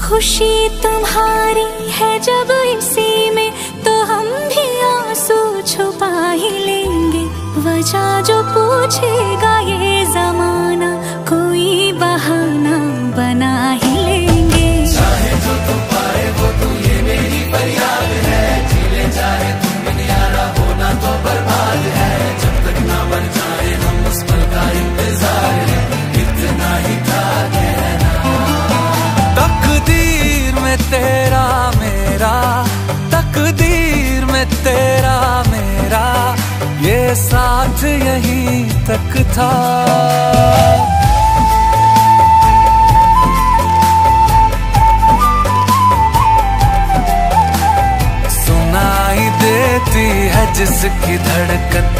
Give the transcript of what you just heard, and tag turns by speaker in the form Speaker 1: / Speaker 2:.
Speaker 1: खुशी तुम्हारी है जब इसी में, तो हम भी आंसू छुपा ही लेंगे। वजह जो पूछेगा ये जमाना, कोई बहाना बना ही लेंगे।
Speaker 2: चाहे जो तुम पाए वो तू, ये मेरी फरियाद है। जीले चाहे तुम बिन यारा, होना तो बर्बाद है। जब तक ना बन जाए हम उस पल का इंतजार है, इतना ही था कहना। तकदीर में तेरा मेरा, तकदीर में तेरा मेरा, ये साथ यहीं तक था। सुनाई देती है जिसकी धड़कन,